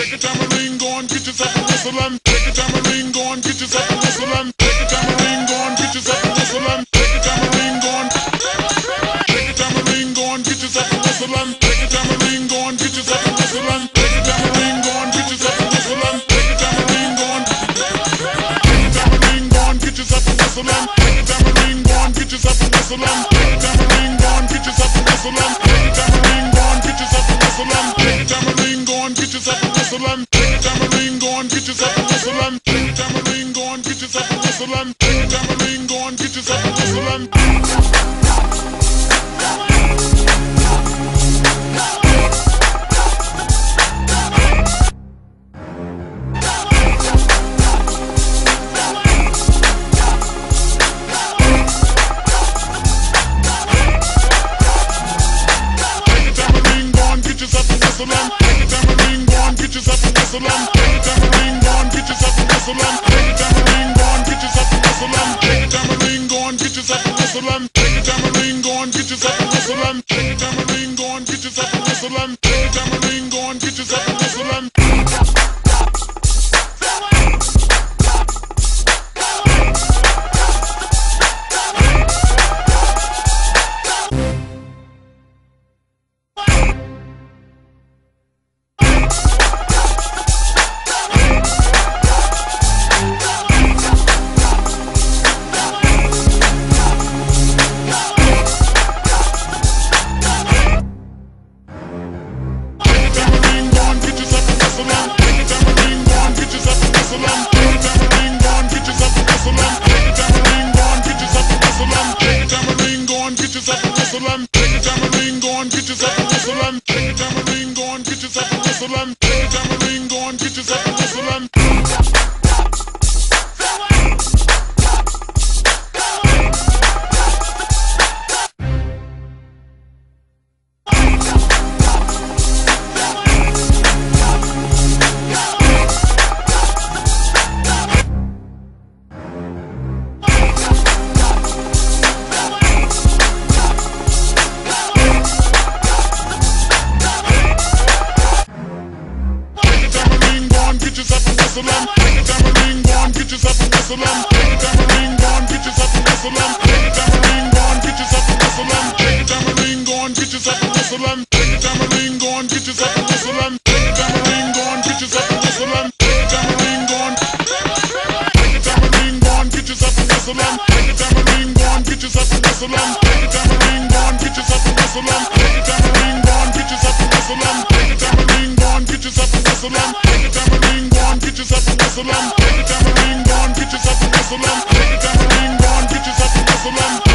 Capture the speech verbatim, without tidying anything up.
Take a tambourine, go and get yourself a whistle and take a tambourine, go and get yourself a whistle and take a tambourine, go and get yourself a whistle and take a tambourine, go and take a tambourine, go and get yourself a whistle and take a tambourine, go and get yourself a whistle and take a tambourine, go and get yourself a whistle and take a tambourine, go and take a tambourine, go and get yourself a whistle and take a tambourine, go and get yourself a whistle and take a tambourine, go and get yourself a whistle and take a tambourine, go and get yourself a whistle and take a tambourine, go and get yourself a whistle and take a tambourine, go and get yourself a whistle and take a tambourine, go and get yourself a whistle and take a tambourine, go and get yourself a whistle and take a tambourine, go and get yourself a whistle and take a tambourine, go and get yourself a whistle and take a tambourine, go and get yourself a whistle and take a tambourine, go and get yourself a whistle and take a tambourine, go and get yourself a whistle and take a tambourine, go and get yourself a whistle and take a tambourine, go and get yourself a whistle and take a tambourine, go and get yourself a whistle and take a tambourine, go and get yourself a whistle and take a tambourine, go and get yourself a whistle and get yourself a whistle and take a tambourine, go and get yourself a whistle and take a tambourine, go and get yourself a whistle and take a tambourine, go and get yourself a whistle and take a tambourine, go and get yourself a whistle and take a tambourine, go and get yourself a whistle and take a tambourine, go and get yourself a whistle and take a tambourine, go and take a tambourine, go and get yourself a whistle and take a tambourine, go and get yourself a whistle and take a tambourine, go and get yourself a whistle and take a tambourine, go and get yourself a whistle and take a tambourine, go and get yourself a whistle and take a tambourine, go and get yourself a whistle and take a tambourine, go and get yourself a whistle and take a tambourine, go and get yourself a whistle and